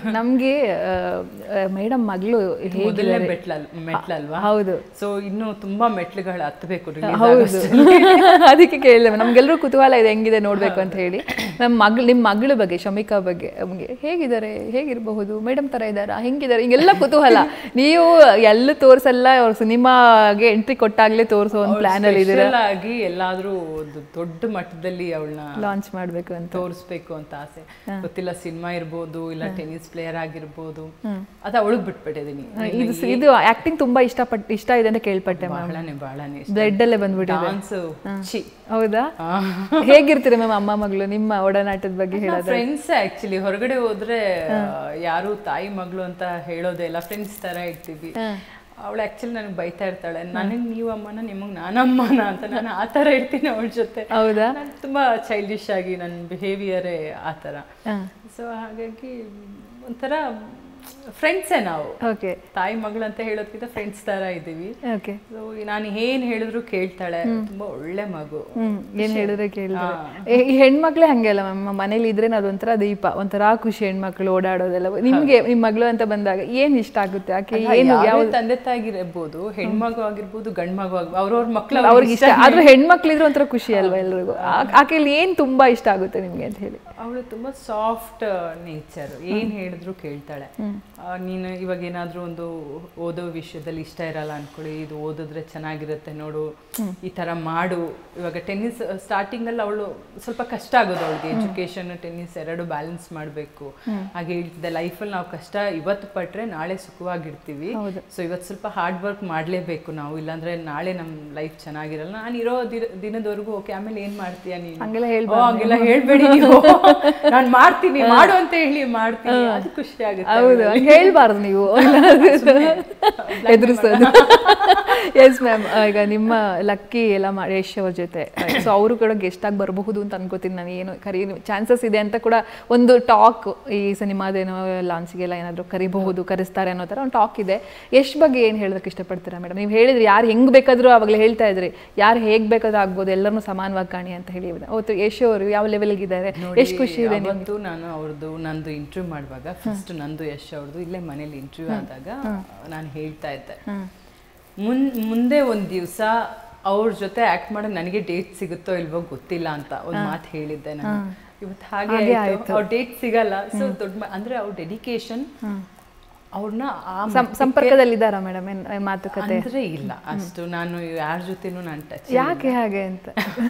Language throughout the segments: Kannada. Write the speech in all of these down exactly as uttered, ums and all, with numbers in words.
ನಮ್ಗೆ ಮೇಡಮ್ ಮಗಳು ಮೊದಲನೇ ಮೆಟ್ಲಲ್ ಮೆಟ್ಲಲ್ವಾ? ಹೌದು. ಸೊ ಇನ್ನು ತುಂಬಾ ಮೆಟ್ಲುಗಳು ಹತ್ತಬೇಕು. ಹೌದು, ಅದಕ್ಕೆ ಕೇಳಿದೆ. ನಮ್ಗೆಲ್ಲರೂ ಕುತೂಹಲ ಇದೆ ಹೆಂಗಿದೆ ನೋಡ್ಬೇಕು ಅಂತ ಹೇಳಿ. ನಮ್ಮ ಮಗಳು, ನಿಮ್ಮ ಮಗಳ ಬಗ್ಗೆ, ಶಮಿಕಾ ಬಗ್ಗೆ ನಮ್ಗೆ ಹೇಗಿದ್ದಾರೆ, ಹೇಗಿರಬಹುದು, ಮೇಡಮ್ ತರ ಇದ್ದಾರಾ, ಹೆಂಗಿದ್ದಾರೆ, ಹಿಂಗೆಲ್ಲ ಕುತೂಹಲ. ನೀವು ಎಲ್ಲ ತೋರ್ಸಲ್ಲ, ಅವ್ರ ಸಿನಿಮಾಗೆ ಎಂಟ್ರಿ ಕೊಟ್ಟಾಗ್ಲೇ ತೋರಿಸೋ ಒಂದು ಪ್ಲಾನ್ ಅಲ್ಲಿ ಇದ್ದೀರಾ. ಆಗಿ ಎಲ್ಲಾದ್ರೂ ದೊಡ್ಡ ಮಟ್ಟದಲ್ಲಿ ಅವಳನ್ನ ಲಾಂಚ್ ಮಾಡ್ಬೇಕು ಅಂತ, ತೋರಿಸ್ಬೇಕು ಅಂತ ಆಸೆ. ಗೊತ್ತಿಲ್ಲ, ಸಿನಿಮಾ ಇರ್ಬೋದು, ಇಲ್ಲ ಟೆನ್ನಿಸ್ ಪ್ಲೇಯರ್ ಆಗಿರ್ಬೋದು, ಅದ ಅವಳಿಗೆ ಬಿಟ್ಬಿಟ್ಟಿದೀನಿ. ಇದು ಆಕ್ಟಿಂಗ್ ತುಂಬಾ ಇಷ್ಟಪಟ್ಟು ಇಷ್ಟ ಇದೆ ಅಂತ ಕೇಳ್ಪಟ್ಟೆ. ಬಹಳನೇ ಬಹಳನೇ ಬ್ಲಡ್ ಅಲ್ಲೇ ಬಂದ್ಬಿಟ್ಟಿದೆ. ಹೌದಾ? ಹೇಗಿರ್ತೀರ ಮ್ಯಾಮ್ ಅಮ್ಮ ಮಗಳು? ನಿಮ್ಮ ಒಡನಾಟದ ಬಗ್ಗೆ ಹೇಳೋದು. Friends actually. ಹೊರಗಡೆ ಹೋದ್ರೆ ಯಾರು ತಾಯಿ ಮಗಳು ಅಂತ ಹೇಳೋದೇ ಇಲ್ಲ, ಫ್ರೆಂಡ್ಸ್ ತರ ಇರ್ತೀವಿ. ಅವಳು ಆಕ್ಚುಲಿ ನನಗೆ ಬೈತಾ ಇರ್ತಾಳೆ, ನನಗೆ ನೀವು ಅಮ್ಮನ, ನಿಮಗೆ ನಾನಮ್ಮನ ಅಂತ. ನಾನು ಆ ಥರ ಇರ್ತೀನಿ ಅವಳ ಜೊತೆ. ಹೌದಾ? ತುಂಬಾ ಚೈಲ್ಡಿಶ್ ಆಗಿ ನನ್ನ ಬಿಹೇವಿಯರೇ ಆ ಥರ. ಸೊ ಹಾಗಾಗಿ ಒಂಥರ ಫ್ರೆಂಡ್ಸೇ ನಾವು. ಓಕೆ. ತಾಯಿ ಮಗಳು ಅಂತ ಹೇಳೋದ್ಕಿಂತ ಫ್ರೆಂಡ್ಸ್ ತರ ಇದ್ದೀವಿ. ಓಕೆ. ಸೊ ನಾನು ಏನ್ ಹೇಳಿದ್ರು ಕೇಳ್ತಾಳೆ. ತುಂಬಾ ಒಳ್ಳೆ ಮಗು. ಏನ್ ಹೇಳಿದ್ರೆ ಕೇಳಿದ್ರೆ. ಈ ಹೆಣ್ಮಕ್ಳೇ ಹಂಗೆ ಅಲ್ಲ ಮ್ಯಾಮ್, ಮನೇಲಿ ಇದ್ರೆ ಅದೊಂಥರ ದೀಪ, ಒಂಥರ ಖುಷಿ. ಹೆಣ್ಮಕ್ಳು ಓಡಾಡೋದೆಲ್ಲ. ನಿಮ್ಗೆ ನಿಮ್ ಮಗಳು ಅಂತ ಬಂದಾಗ ಏನ್ ಇಷ್ಟ ಆಗುತ್ತೆ? ಆಕೆ ಏನು, ಯಾವ ತಂದೆ ತಾಯಿಗಿರ್ಬೋದು, ಹೆಣ್ಮಗು ಆಗಿರ್ಬೋದು, ಗಂಡ್ ಮಗು ಆಗಿರ್ಬೋದು, ಅವ್ರವ್ರ ಮಕ್ಳು ಅವ್ರಿಗೆ ಇಷ್ಟ. ಆದ್ರೂ ಹೆಣ್ಮಕ್ಳಿದ್ರೆ ಒಂಥರ ಖುಷಿ ಅಲ್ವಾ ಎಲ್ರಿಗೂ. ಆಕೆಯಲ್ಲಿ ಏನ್ ತುಂಬಾ ಇಷ್ಟ ಆಗುತ್ತೆ ನಿಮ್ಗೆ ಅಂತ ಹೇಳಿ? ಅವಳು ತುಂಬಾ ಸಾಫ್ಟ್ ನೇಚರ್. ಏನ್ ಹೇಳಿದ್ರು ಕೇಳ್ತಾಳೆ. ನೀನು ಇವಾಗ ಏನಾದ್ರೂ ಒಂದು ಓದೋ ವಿಷಯದಲ್ಲಿ ಇಷ್ಟ ಇರಲ್ಲ ಅನ್ಕೊಳ್ಳಿ, ಇದು ಓದಿದ್ರೆ ಚೆನ್ನಾಗಿರುತ್ತೆ ನೋಡು, ಈ ತರ ಮಾಡು. ಇವಾಗ ಟೆನ್ನಿಸ್ ಸ್ಟಾರ್ಟಿಂಗ್ ಅಲ್ಲಿ ಅವಳು ಸ್ವಲ್ಪ ಕಷ್ಟ ಆಗೋದು ಅವಳಿಗೆ. ಎಜುಕೇಶನ್ ಟೆನ್ನಿಸ್ ಎರಡು ಬ್ಯಾಲೆನ್ಸ್ ಮಾಡಬೇಕು. ಹಾಗೆ ಹೇಳ್ತಿದ್ದೆ, ಲೈಫಲ್ಲಿ ನಾವು ಕಷ್ಟ ಇವತ್ತು ಪಟ್ರೆ ನಾಳೆ ಸುಖವಾಗಿರ್ತೀವಿ. ಸೊ ಇವತ್ತು ಸ್ವಲ್ಪ ಹಾರ್ಡ್ ವರ್ಕ್ ಮಾಡಲೇಬೇಕು ನಾವು, ಇಲ್ಲಾಂದ್ರೆ ನಾಳೆ ನಮ್ಮ ಲೈಫ್ ಚೆನ್ನಾಗಿರಲ್ಲ. ನಾನು ಇರೋ ದಿನದವರೆಗೂ ಓಕೆ, ಆಮೇಲೆ ಏನ್ ಮಾಡ್ತೀಯ ನೀನು, ಹಂಗೆಲ್ಲ ಹೇಳ್ಬೇಡಿ ನೀವು, ನಾನು ಮಾಡ್ತೀನಿ ಮಾಡು ಅಂತ ಹೇಳಿ ಮಾಡ್ತೀನಿ, ಅದು ಖುಷಿ ಆಗುತ್ತೆ. ಹೌದು, ಹೇಳ್ಬಾರ್ದು ನೀವು, ಎದುರಿಸೋದು. ಎಸ್ ಮ್ಯಾಮ್, ಈಗ ನಿಮ್ಮ ಲಕ್ಕಿ ಎಲ್ಲ ಮಾಡಿ ಯಶ್ ಅವ್ರ ಜೊತೆ, ಸೊ ಅವರು ಕೂಡ ಗೆಸ್ಟ್ ಆಗಿ ಬರಬಹುದು ಅಂತ ಅನ್ಕೋತೀನಿ ನಾನು. ಏನು ಕರಿ ಚಾನ್ಸಸ್ ಇದೆ ಅಂತ ಕೂಡ ಒಂದು ಟಾಕ್, ಈ ಸಿನಿಮಾದೇನೋ ಲಾಂಚ್ಗೆಲ್ಲ ಏನಾದರೂ ಕರಿಬಹುದು, ಕರೆಸ್ತಾರೆ ಅನ್ನೋ ಥರ ಒಂದು ಟಾಕ್ ಇದೆ. ಯಶ್ ಬಗ್ಗೆ ಏನು ಹೇಳೋದಕ್ಕೆ ಇಷ್ಟಪಡ್ತೀರಾ ಮೇಡಮ್? ನೀವು ಹೇಳಿದ್ರಿ ಯಾರು ಹೆಂಗೆ ಬೇಕಾದರೂ, ಅವಾಗಲೇ ಹೇಳ್ತಾ ಇದ್ರಿ ಯಾರು ಹೇಗೆ ಬೇಕಾದ್ರೂ ಆಗ್ಬೋದು, ಎಲ್ಲರನ್ನೂ ಸಮಾನವಾಗಿ ಕಾಣಿ ಅಂತ ಹೇಳಿ. ಅವತ್ತು ಯಶ್ ಅವರು ಯಾವ ಲೆವೆಲ್ಗೆ ಇದ್ದಾರೆ, ಎಷ್ಟು ಖುಷಿ ಇದೆ ನಿಮ್ಮದು? ನಾನು ಅವ್ರದ್ದು ನಂದು ಇಂಟರ್ವ್ಯೂ ಮಾಡುವಾಗ, ಫಸ್ಟ್ ನಂದು ಯಶ್ ಅವ್ರದ್ದು ಇಲ್ಲೇ ಮನೇಲಿ ಇಂಟರ್ವ್ಯೂ ಆದಾಗ ನಾನು ಹೇಳ್ತಾ ಇದ್ದೆ, ಮುನ್ ಮುಂದೆ ಒಂದು ದಿವಸ ಅವ್ರ ಜೊತೆ ಆಕ್ಟ್ ಮಾಡೋದು ನನಗೆ ಡೇಟ್ ಸಿಗುತ್ತೋ ಇಲ್ವೋ ಗೊತ್ತಿಲ್ಲ ಅಂತ ಒಂದು ಮಾತು ಹೇಳಿದ್ದೆ ನಾನು. ಇವತ್ತು ಹಾಗೆ ಅವ್ರ ಡೇಟ್ ಸಿಗಲ್ಲ. ಸೊ ದೊಡ್ಡ ಅಂದ್ರೆ ಅವ್ರ ಡೆಡಿಕೇಶನ್, ಅವ್ರನ್ನ ಸಂಪರ್ಕದಲ್ಲಿದ್ದಾರಾ ಮೇಡಮ್? ಮಾತುಕತೆ ಅಂದ್ರೆ ಇಲ್ಲ ಅಷ್ಟು, ನಾನು ಯಾರ ಜೊತೆನೂ ನಾನು ಟಚ್. ಯಾಕೆ ಹಾಗೆ ಅಂತ?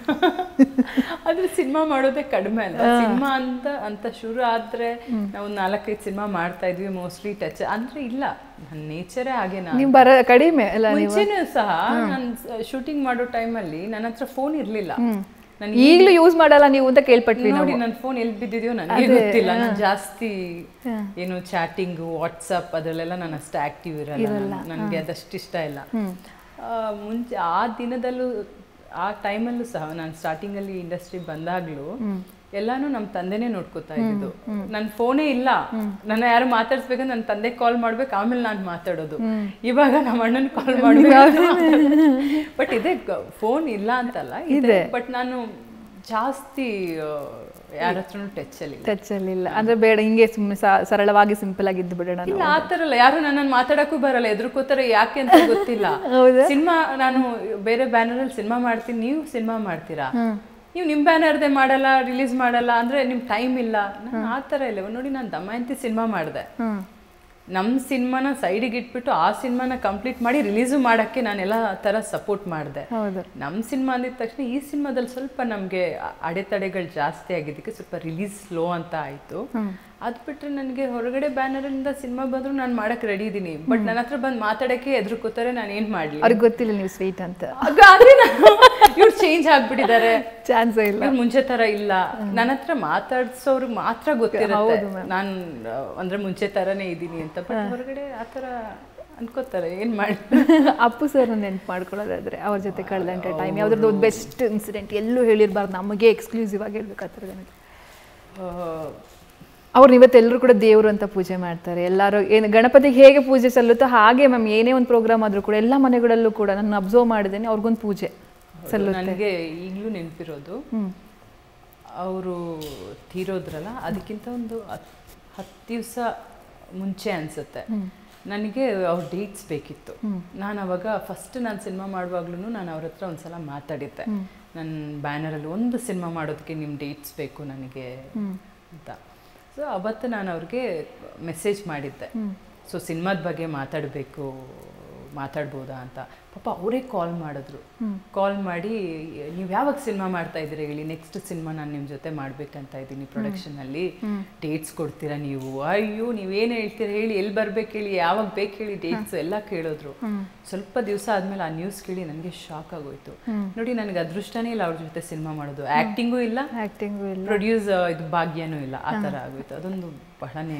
ಆದ್ರೆ ಸಿನಿಮಾ ಮಾಡೋದೇ ಕಡಿಮೆ ಅಲ್ಲ. ಸಿನಿಮಾ ಅಂತ ಅಂತ ಶುರು ಆದ್ರೆ ನಾವು ನಾಲ್ಕೈದು ಸಿನಿಮಾ ಮಾಡ್ತಾ ಇದ್ವಿ, ಮೋಸ್ಟ್ಲಿ ಟಚ್ ಅಂದ್ರೆ ಇಲ್ಲ. ನನ್ನ ನೇಚರೇ ಹಾಗೆ. ನಾನು ಬರ ಕಡಿಮೆ ಅಲ್ಲ. ಮುಂಚೆನೂ ಸಹ ನಾನು ಶೂಟಿಂಗ್ ಮಾಡೋ ಟೈಮಲ್ಲಿ ನನ್ನ ಹತ್ರ ಫೋನ್ ಇರ್ಲಿಲ್ಲ. ಈಗಲೂ ಯೂಸ್ ಮಾಡಲ್ಲ ನೀವು ಅಂತ ಕೇಳ್ಪಟ್ವಿ. ನೋಡಿ ನನ್ನ ಫೋನ್ ಎಲ್ಲಿ ಬಿದ್ದಿದೆಯೋ ನನಗೆ ಗೊತ್ತಿಲ್ಲ. ನಾನು ಜಾಸ್ತಿ ಏನು ಚಾಟಿಂಗ್, ವಾಟ್ಸಪ್ ಅದರಲ್ಲೆಲ್ಲ ನಾನು ಅಷ್ಟು ಆಕ್ಟಿವ್ ಇರಲ್ಲ. ನನಗೆ ಅದಷ್ಟು ಇಷ್ಟ ಇಲ್ಲ. ಮುಂಚೆ ಆ ದಿನದಲ್ಲೂ ಆ ಟೈಮಲ್ಲೂ ಸಹ ನಾನು ಸ್ಟಾರ್ಟಿಂಗಲ್ಲಿ ಇಂಡಸ್ಟ್ರಿ ಬಂದಾಗ್ಲೂ ಎಲ್ಲಾನು ನಮ್ಮ ತಂದೆನೇ ನೋಡ್ಕೋತಾ ಇದ್ದು. ನನ್ನ ಫೋನೇ ಇಲ್ಲ, ನನ್ನ ಯಾರು ಮಾತಾಡ್ಸ್ಬೇಕಂದ್ರೆ ನನ್ನ ತಂದೆ ಕಾಲ್ ಮಾಡ್ಬೇಕು, ಆಮೇಲೆ ನಾನು ಮಾತಾಡೋದು. ಇವಾಗ ನಮ್ಮ ಅಣ್ಣನ ಕಾಲ್ ಮಾಡ್ಬೇಕು. ಬಟ್ ಇದೆ, ಫೋನ್ ಇಲ್ಲ ಅಂತಲ್ಲ ಇದೆ, ಬಟ್ ನಾನು ಜಾಸ್ತಿ ಯಾರ ಹತ್ರನೂ ಟಚ್ ಅಲ್ಲಿ ಟಚ್ ಅಲ್ಲಿ ಇಲ್ಲ. ಅಂದ್ರೆ ಬೇಡ, ಹಿಂಗೆ ಸರಳವಾಗಿ ಸಿಂಪಲ್ ಆಗಿ ಇದ್ದು ಬಿಡೋಣ. ಇಲ್ಲ ಆ ಥರ ಇಲ್ಲ. ಯಾರು ನನ್ನನ್ನು ಮಾತಾಡಕ್ಕೂ ಬರಲ್ಲ, ಎದುರ್ಕೋತಾರೆ ಯಾಕೆ ಅಂತ ಗೊತ್ತಿಲ್ಲ. ಸಿನಿಮಾ ನಾನು ಬೇರೆ ಬ್ಯಾನರಲ್ಲಿ ಸಿನಿಮಾ ಮಾಡ್ತೀನಿ, ನೀವು ಸಿನಿಮಾ ಮಾಡ್ತೀರಾ, ನೀವು ನಿಮ್ಮ ಬ್ಯಾನರ್ದೇ ಮಾಡಲ್ಲ, ರಿಲೀಸ್ ಮಾಡಲ್ಲ ಅಂದ್ರೆ ನಿಮ್ಗೆ ಟೈಮ್ ಇಲ್ಲ. ನಾನು ಆ ಥರ ಇಲ್ಲ. ನೋಡಿ, ನಾನು ದಮಯಂತಿ ಸಿನಿಮಾ ಮಾಡಿದೆ, ನಮ್ಮ ಸಿನಿಮಾನ ಸೈಡಿಗೆ ಇಟ್ಬಿಟ್ಟು ಆ ಸಿನಿಮಾನ ಕಂಪ್ಲೀಟ್ ಮಾಡಿ ರಿಲೀಸು ಮಾಡೋಕ್ಕೆ ನಾನೆಲ್ಲ ಥರ ಸಪೋರ್ಟ್ ಮಾಡಿದೆ. ನಮ್ಮ ಸಿನಿಮಾ ಅಂದಿದ ತಕ್ಷಣ ಈ ಸಿನಿಮಾದಲ್ಲಿ ಸ್ವಲ್ಪ ನಮಗೆ ಅಡೆತಡೆಗಳು ಜಾಸ್ತಿ ಆಗಿದ್ದಕ್ಕೆ ಸ್ವಲ್ಪ ರಿಲೀಸ್ ಸ್ಲೋ ಅಂತ ಆಯಿತು. ಅದು ಬಿಟ್ಟರೆ ನನಗೆ ಹೊರಗಡೆ ಬ್ಯಾನರಿಂದ ಸಿನಿಮಾ ಬಂದರೂ ನಾನು ಮಾಡೋಕ್ಕೆ ರೆಡಿ ಇದ್ದೀನಿ. ಬಟ್ ನನ್ನ ಹತ್ರ ಬಂದು ಮಾತಾಡೋಕ್ಕೆ ಎದುರುಕೋತಾರೆ, ನಾನು ಏನು ಮಾಡಲಿ? ಅವ್ರಿಗೆ ಗೊತ್ತಿಲ್ಲ ನೀವು ಸ್ವೀಟ್ ಅಂತ. ಆದರೆ ನಾನು ಇವ್ರು ಚೇಂಜ್ ಆಗಿಬಿಟ್ಟಿದ್ದಾರೆ, ಚಾನ್ಸ್ ಇಲ್ಲ, ಮುಂಚೆ ಥರ ಇಲ್ಲ. ನನ್ನ ಹತ್ರ ಮಾತಾಡ್ಸೋರ್ಗೆ ಮಾತ್ರ ಗೊತ್ತಿರುತ್ತೆ ನಾನು ಅಂದರೆ ಮುಂಚೆ ಥರನೇ ಇದ್ದೀನಿ ಅಂತ. ಬಟ್ ಹೊರಗಡೆ ಆ ಥರ ಅನ್ಕೋತಾರೆ, ಏನು ಮಾಡಿ. ಅಪ್ಪು ಸರ್ ನೆನ್ಪು ಮಾಡ್ಕೊಳ್ಳೋದಾದ್ರೆ ಅವ್ರ ಜೊತೆ ಕಳೆದಂಥ ಟೈಮ್ ಯಾವ್ದ್ರದ್ದು ಒಂದು ಬೆಸ್ಟ್ ಇನ್ಸಿಡೆಂಟ್, ಎಲ್ಲೂ ಹೇಳಿರಬಾರ್ದು, ನಮಗೆ ಎಕ್ಸ್ಕ್ಲೂಸಿವ್ ಆಗಿ ಹೇಳ್ಬೇಕಾಗ್ತದೆ ನನಗೆ. ಅವ್ರು ಇವತ್ತೆಲ್ಲರೂ ಕೂಡ ದೇವರು ಅಂತ ಪೂಜೆ ಮಾಡ್ತಾರೆ. ಎಲ್ಲರೂ ಏನು ಗಣಪತಿಗೆ ಹೇಗೆ ಪೂಜೆ ಸಲ್ಲುತ್ತೋ ಹಾಗೆ ಮ್ಯಾಮ್ ಏನೇ ಒಂದು ಪ್ರೋಗ್ರಾಮ್ ಆದರೂ ಕೂಡ ಎಲ್ಲ ಮನೆಗಳಲ್ಲೂ ಕೂಡ ನಾನು ಅಬ್ಸರ್ವ್ ಮಾಡಿದ್ದೇನೆ, ಅವ್ರಿಗೊಂದು ಪೂಜೆ ಸಲ್ಲುತ್ತೆ. ನನಗೆ ಈಗಲೂ ನೆನಪಿರೋದು, ಅವರು ತೀರೋದ್ರಲ್ಲ ಅದಕ್ಕಿಂತ ಒಂದು ಹತ್ತು ದಿವಸ ಮುಂಚೆ ಅನಿಸುತ್ತೆ. ನನಗೆ ಅವ್ರ ಡೇಟ್ಸ್ ಬೇಕಿತ್ತು. ನಾನು ಅವಾಗ ಫಸ್ಟ್ ನಾನು ಸಿನಿಮಾ ಮಾಡುವಾಗ್ಲೂ ನಾನು ಅವ್ರ ಹತ್ರ ಒಂದ್ಸಲ ಮಾತಾಡಿದ್ದೆ, ನನ್ನ ಬ್ಯಾನರಲ್ಲಿ ಒಂದು ಸಿನಿಮಾ ಮಾಡೋದಕ್ಕೆ ನಿಮ್ಮ ಡೇಟ್ಸ್ ಬೇಕು ನನಗೆ ಅಂತ. ಸೊ ಅವತ್ತು ನಾನು ಅವ್ರಿಗೆ ಮೆಸೇಜ್ ಮಾಡಿದ್ದೆ, ಸೊ ಸಿನಿಮಾದ ಬಗ್ಗೆ ಮಾತಾಡಬೇಕು, ಮಾತಾಡ್ಬೋದಾ ಅಂತ. ಪಾಪ ಅವರೇ ಕಾಲ್ ಮಾಡಿದ್ರು. ಕಾಲ್ ಮಾಡಿ ನೀವು ಯಾವಾಗ ಸಿನಿಮಾ ಮಾಡ್ತಾ ಇದ್ದೀರಿ ಹೇಳಿ, ನೆಕ್ಸ್ಟ್ ಸಿನಿಮಾ ನಾನು ನಿಮ್ಮ ಜೊತೆ ಮಾಡ್ಬೇಕಂತ ಇದ್ದೀನಿ ಪ್ರೊಡಕ್ಷನಲ್ಲಿ, ಡೇಟ್ಸ್ ಕೊಡ್ತೀರಾ ನೀವು? ಅಯ್ಯೋ ನೀವೇನು ಹೇಳ್ತೀರಾ ಹೇಳಿ, ಎಲ್ಲಿ ಬರ್ಬೇಕು ಹೇಳಿ, ಯಾವಾಗ ಬೇಕು ಹೇಳಿ, ಡೇಟ್ಸ್ ಎಲ್ಲ ಕೇಳಿದ್ರು. ಸ್ವಲ್ಪ ದಿವಸ ಆದ್ಮೇಲೆ ಆ ನ್ಯೂಸ್ ಕೇಳಿ ನನಗೆ ಶಾಕ್ ಆಗೋಯ್ತು. ನೋಡಿ ನನಗೆ ಅದೃಷ್ಟನೇ ಇಲ್ಲ ಅವ್ರ ಜೊತೆ ಸಿನಿಮಾ ಮಾಡೋದು, ಆಕ್ಟಿಂಗು ಇಲ್ಲ, ಆಕ್ಟಿಂಗು ಇಲ್ಲ, ಪ್ರೊಡ್ಯೂಸ್ ಇದು ಭಾಗ್ಯನೂ ಇಲ್ಲ, ಆ ಥರ ಆಗೋಯ್ತು. ಅದೊಂದು ಬಹಳನೇ.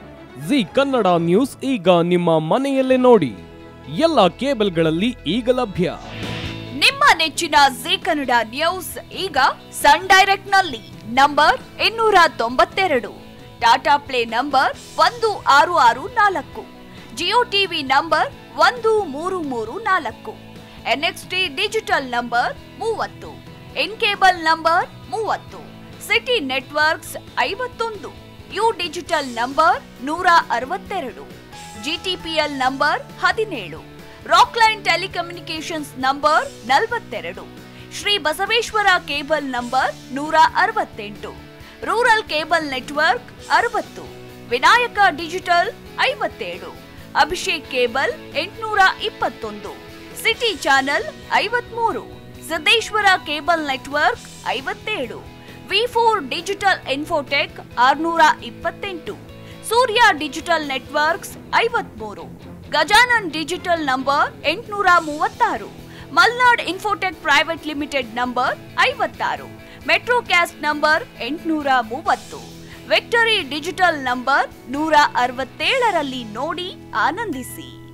ಜಿ ಕನ್ನಡ ನ್ಯೂಸ್ ಈಗ ನಿಮ್ಮ ಮನೆಯಲ್ಲೇ ನೋಡಿ, ಎಲ್ಲ ಕೇಬಲ್ಗಳಲ್ಲಿ ಈಗ ಲಭ್ಯ. ನಿಮ್ಮ ನೆಚ್ಚಿನ ಜಿ ಕನ್ನಡ ನ್ಯೂಸ್ ಈಗ ಸನ್ ಡೈರೆಕ್ಟ್ ನಲ್ಲಿ ನಂಬರ್ ಇನ್ನೂರ ತೊಂಬತ್ತೆರಡು, ಟಾಟಾ ಪ್ಲೇ ನಂಬರ್ ಒಂದು ಆರು ಆರು ನಾಲ್ಕು, ಜಿಯೋ ಟಿವಿ ನಂಬರ್ ಒಂದು ಮೂರು ಮೂರು ನಾಲ್ಕು, ಎನ್ಎಕ್ಸ್ಟಿ ಡಿಜಿಟಲ್ ನಂಬರ್ ಮೂವತ್ತು, ಇನ್ ಕೇಬಲ್ ನಂಬರ್ ಮೂವತ್ತು, ಸಿಟಿ ನೆಟ್ವರ್ಕ್ಸ್ ಐವತ್ತೊಂದು, ಯು ಡಿಜಿಟಲ್ ನಂಬರ್ ನೂರ ಅರವತ್ತೆರಡು, ಜಿಟಿಪಿಎಲ್ ನಂಬರ್ ಹದಿನೇಳು, ರಾಕ್ಲೈನ್ ಟೆಲಿಕಮ್ಯುನಿಕೇಶನ್ಸ್ ನಂಬರ್ ನಲವತ್ತೆರಡು, ಶ್ರೀ ಬಸವೇಶ್ವರ ಕೇಬಲ್ ನಂಬರ್ ನೂರ ಅರವತ್ತೆಂಟು, ರೂರಲ್ ಕೇಬಲ್ ನೆಟ್ವರ್ಕ್ ಅರವತ್ತು, ವಿನಾಯಕ ಡಿಜಿಟಲ್ ಐವತ್ತೇಳು, ಅಭಿಷೇಕ್ ಕೇಬಲ್ ಎಂಟುನೂರ ಇಪ್ಪತ್ತೊಂದು, ಸಿಟಿ ಚಾನೆಲ್ ಐವತ್ಮೂರು, ಸಿದ್ದೇಶ್ವರ ಕೇಬಲ್ ನೆಟ್ವರ್ಕ್ ಐವತ್ತೇಳು, ವಿ ಫೋರ್ ಡಿಜಿಟಲ್ ಇನ್ಫೋಟೆಕ್ ಆರುನೂರ ಇಪ್ಪತ್ತೆಂಟು, ಸೂರ್ಯ ಡಿಜಿಟಲ್ ನೆಟ್ವರ್ಕ್ಸ್ ಐವತ್ಮೂರು, ಗಜಾನನ್ ಡಿಜಿಟಲ್ ನಂಬರ್ ಎಂಟುನೂರ ಮೂವತ್ತಾರು, Malnad infotech private limited number ಐವತ್ತಾರು, ಮೆಟ್ರೋಕ್ಯಾಸ್ಟ್ ನಂಬರ್ ಎಂಟುನೂರ ಮೂವತ್ತು, ವಿಕ್ಟರಿ ಡಿಜಿಟಲ್ ನಂಬರ್ ನೂರ ಅರವತ್ತೇಳರಲ್ಲಿ ನೋಡಿ ಆನಂದಿಸಿ.